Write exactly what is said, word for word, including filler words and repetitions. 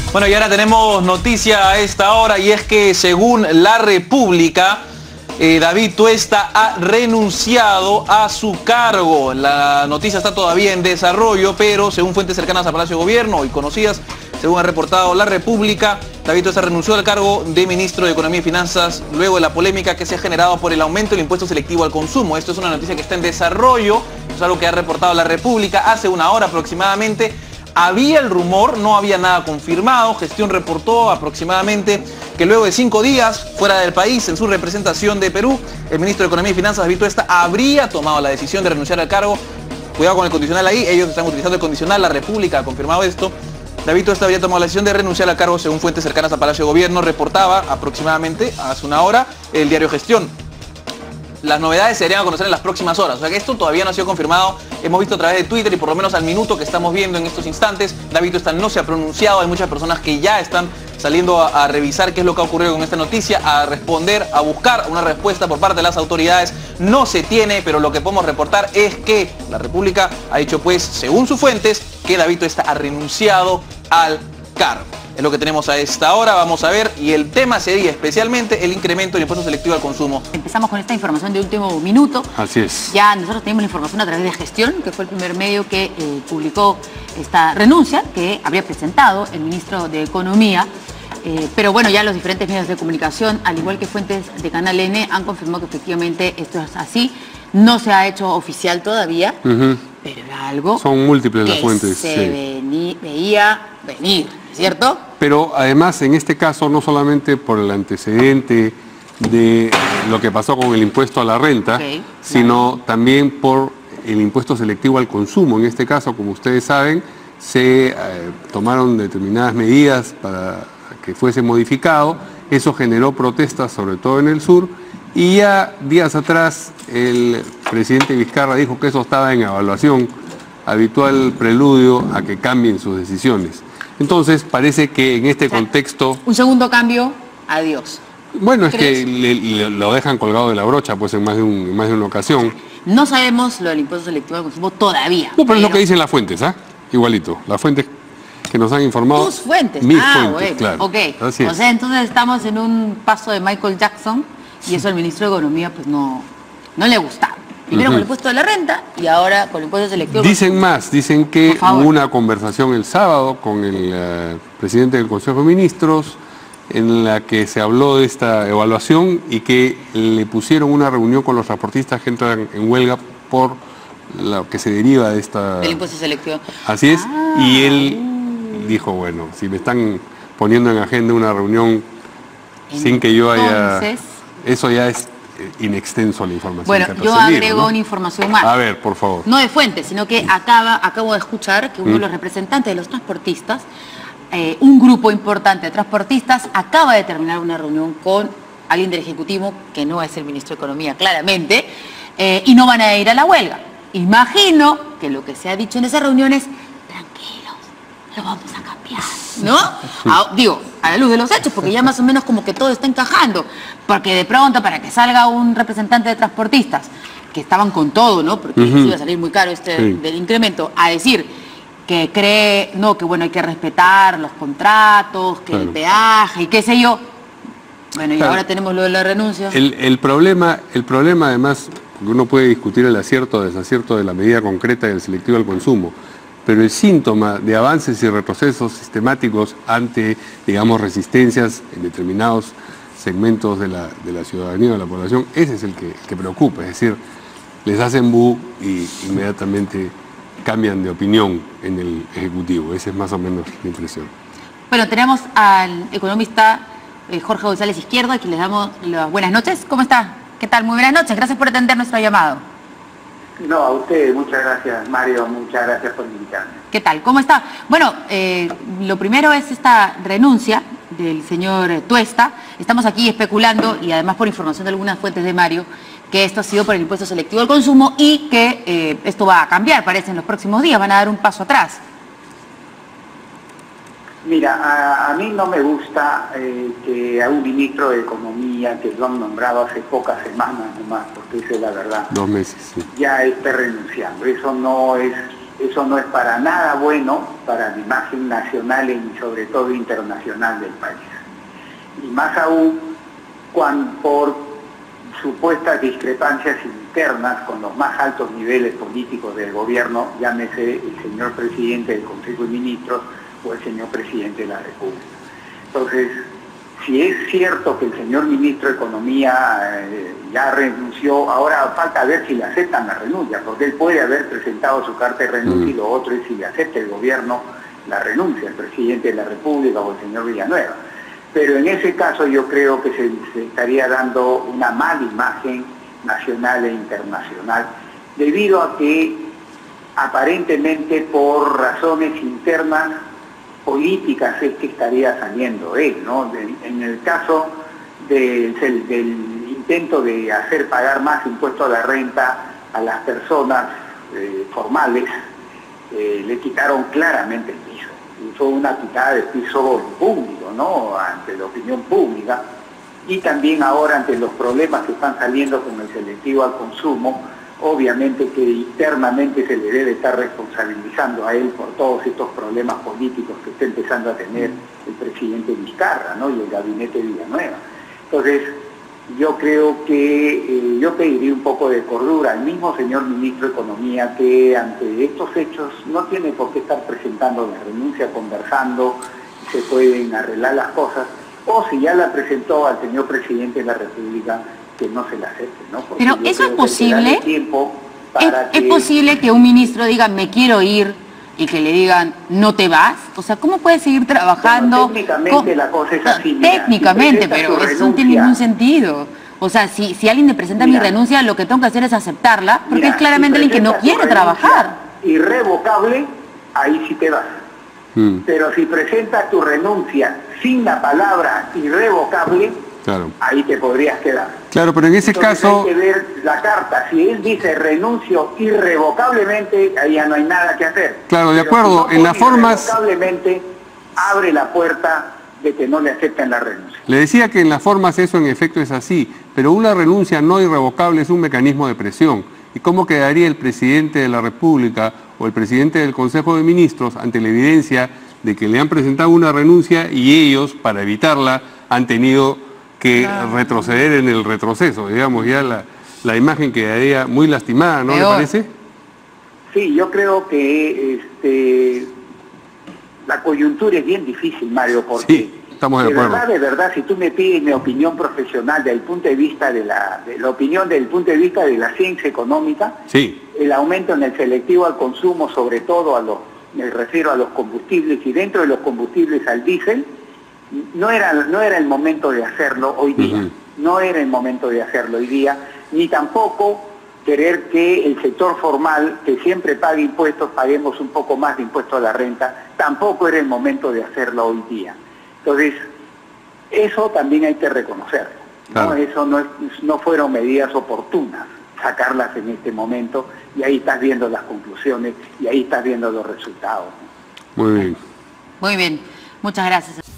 Bueno, y ahora tenemos noticia a esta hora, y es que según La República, eh, David Tuesta ha renunciado a su cargo. La noticia está todavía en desarrollo, pero según fuentes cercanas a Palacio de Gobierno y conocidas, según ha reportado La República, David Tuesta renunció al cargo de ministro de Economía y Finanzas luego de la polémica que se ha generado por el aumento del impuesto selectivo al consumo. Esto es una noticia que está en desarrollo, es algo que ha reportado La República hace una hora aproximadamente. Había el rumor, no había nada confirmado. Gestión reportó aproximadamente que luego de cinco días fuera del país, en su representación de Perú, el ministro de Economía y Finanzas, David Tuesta, habría tomado la decisión de renunciar al cargo. Cuidado con el condicional ahí, ellos están utilizando el condicional, La República ha confirmado esto. David Tuesta había tomado la decisión de renunciar al cargo según fuentes cercanas a Palacio de Gobierno, reportaba aproximadamente hace una hora el diario Gestión. Las novedades se darían a conocer en las próximas horas, o sea que esto todavía no ha sido confirmado. Hemos visto a través de Twitter y por lo menos al minuto que estamos viendo en estos instantes, David Tuesta no se ha pronunciado. Hay muchas personas que ya están saliendo a, a revisar qué es lo que ha ocurrido con esta noticia, a responder, a buscar una respuesta por parte de las autoridades. No se tiene, pero lo que podemos reportar es que La República ha dicho, pues, según sus fuentes, que David Tuesta ha renunciado al cargo. Es lo que tenemos a esta hora, vamos a ver, y el tema sería especialmente el incremento del impuesto selectivo al consumo. Empezamos con esta información de último minuto. Así es. Ya nosotros tenemos la información a través de Gestión, que fue el primer medio que eh, publicó esta renuncia que habría presentado el ministro de Economía. Eh, pero bueno, ya los diferentes medios de comunicación, al igual que fuentes de Canal N, han confirmado que efectivamente esto es así. No se ha hecho oficial todavía, uh-huh. pero era algo Son múltiples que las fuentes, se sí. vení, veía venir, ¿cierto? Pero además, en este caso, no solamente por el antecedente de lo que pasó con el impuesto a la renta, okay, sino claro. también por el impuesto selectivo al consumo. En este caso, como ustedes saben, se eh, tomaron determinadas medidas para que fuese modificado. Eso generó protestas, sobre todo en el sur, y ya días atrás el presidente Vizcarra dijo que eso estaba en evaluación, habitual preludio a que cambien sus decisiones. Entonces parece que en este o sea, contexto... Un segundo cambio, adiós. Bueno, es ¿crees? que le, le, lo dejan colgado de la brocha pues en más de, un, en más de una ocasión. No sabemos lo del impuesto selectivo al consumo todavía. No, pero, pero... es lo que dicen las fuentes, ¿ah? ¿eh? Igualito, las fuentes que nos han informado. Tus fuentes. Mis ah, fuentes, bueno. claro. Ok, o sea, entonces estamos en un paso de Michael Jackson y eso al ministro de Economía pues no, no le gustaba. Primero uh-huh. con el impuesto de la renta y ahora con el impuesto selectivo. Dicen más, dicen que hubo una conversación el sábado con el uh, presidente del Consejo de Ministros en la que se habló de esta evaluación y que le pusieron una reunión con los transportistas que entran en huelga por lo que se deriva de esta... El impuesto selectivo. Así es, ah. y él dijo, bueno, si me están poniendo en agenda una reunión Entonces, sin que yo haya... Eso ya es in extenso la información. Bueno, que yo agrego ¿no? una información más. A ver, por favor. No de fuentes, sino que acaba, acabo de escuchar que uno ¿Mm? de los representantes de los transportistas, eh, un grupo importante de transportistas, acaba de terminar una reunión con alguien del Ejecutivo, que no es el ministro de Economía, claramente, eh, y no van a ir a la huelga. Imagino que lo que se ha dicho en esa reunión es, tranquilos, lo vamos a cambiar, ¿no? A, digo, a la luz de los hechos, porque ya más o menos como que todo está encajando. Porque de pronto, para que salga un representante de transportistas, que estaban con todo, ¿no? Porque uh-huh. iba a salir muy caro este sí. del incremento, a decir que cree, no, que bueno, hay que respetar los contratos, que claro. el peaje y qué sé yo. Bueno, y claro. ahora tenemos lo de la renuncia. El, el, problema, el problema, además, porque uno puede discutir el acierto o desacierto de la medida concreta del selectivo al consumo, pero el síntoma de avances y retrocesos sistemáticos ante, digamos, resistencias en determinados segmentos de la, de la ciudadanía o de la población, ese es el que, que preocupa, es decir, les hacen bu y inmediatamente cambian de opinión en el Ejecutivo. Esa es más o menos la impresión. Bueno, tenemos al economista eh, Jorge González Izquierdo, a quien les damos las buenas noches. ¿Cómo está? ¿Qué tal? Muy buenas noches. Gracias por atender nuestro llamado. No, a usted, muchas gracias, Mario, muchas gracias por invitarme. ¿Qué tal? ¿Cómo está? Bueno, eh, lo primero es esta renuncia del señor Tuesta. Estamos aquí especulando, y además por información de algunas fuentes de Mario, que esto ha sido por el impuesto selectivo al consumo y que eh, esto va a cambiar, parece, en los próximos días, van a dar un paso atrás. Mira, a, a mí no me gusta eh, que a un ministro de Economía, que lo han nombrado hace pocas semanas nomás, porque esa es la verdad. Dos meses, sí. Ya esté renunciando. Eso no es Eso no es para nada bueno para la imagen nacional y sobre todo internacional del país. Y más aún cuando por supuestas discrepancias internas con los más altos niveles políticos del gobierno, llámese el señor presidente del Consejo de Ministros o el señor presidente de la República. Entonces, si es cierto que el señor ministro de Economía eh, ya renunció, ahora falta ver si le aceptan la renuncia, porque él puede haber presentado su carta de renuncia mm. y lo otro es si le acepta el gobierno la renuncia, el presidente de la República o el señor Villanueva. Pero en ese caso yo creo que se, se estaría dando una mala imagen nacional e internacional, debido a que aparentemente por razones internas políticas es que estaría saliendo él, ¿no? De, en el caso de, del, del intento de hacer pagar más impuesto a la renta a las personas eh, formales, eh, le quitaron claramente el piso. Y fue una quitada de piso público, ¿no? Ante la opinión pública. Y también ahora ante los problemas que están saliendo con el selectivo al consumo, obviamente que internamente se le debe estar responsabilizando a él por todos estos problemas políticos que está empezando a tener el presidente Vizcarra, ¿no? Y el gabinete Villanueva. Entonces, yo creo que eh, yo pediría un poco de cordura al mismo señor ministro de Economía, que ante estos hechos no tiene por qué estar presentando la renuncia, conversando, se pueden arreglar las cosas, o si ya la presentó al señor presidente de la República, que no se la acepte, ¿no? Porque pero eso es posible. ¿Es, que... ¿Es posible que un ministro diga me quiero ir y que le digan no te vas? O sea, ¿cómo puede seguir trabajando? Bueno, técnicamente la cosa es así. No, técnicamente, si pero eso renuncia, no tiene ningún sentido. O sea, si, si alguien me presenta mira, mi renuncia, lo que tengo que hacer es aceptarla, porque mira, es claramente si alguien que no quiere trabajar. Irrevocable, ahí sí te vas. Mm. Pero si presentas tu renuncia sin la palabra irrevocable, claro, ahí te podrías quedar. Claro, pero en ese Entonces caso... hay que ver la carta. Si él dice renuncio irrevocablemente, ahí ya no hay nada que hacer. Claro, de pero acuerdo, si no, en las formas... Irrevocablemente abre la puerta de que no le acepten la renuncia. Le decía que en las formas eso en efecto es así, pero una renuncia no irrevocable es un mecanismo de presión. ¿Y cómo quedaría el presidente de la República o el presidente del Consejo de Ministros ante la evidencia de que le han presentado una renuncia y ellos, para evitarla, han tenido que claro. retroceder en el retroceso? Digamos, ya la, la imagen quedaría muy lastimada, ¿no le parece? Sí, yo creo que este, la coyuntura es bien difícil, Mario, porque sí, estamos de, de acuerdo. verdad, de verdad, si tú me pides mi opinión profesional desde el punto de vista de la, de la opinión desde el punto de vista de la ciencia económica, sí, el aumento en el selectivo al consumo, sobre todo a los, me refiero a los combustibles y dentro de los combustibles al diésel, no era, no era el momento de hacerlo hoy día, uh-huh. no era el momento de hacerlo hoy día, ni tampoco querer que el sector formal, que siempre paga impuestos, paguemos un poco más de impuestos a la renta, tampoco era el momento de hacerlo hoy día. Entonces, eso también hay que reconocerlo, ¿no? Claro. Eso no, es, no fueron medidas oportunas, sacarlas en este momento, y ahí estás viendo las conclusiones, y ahí estás viendo los resultados. Muy bien. Muy bien, muchas gracias.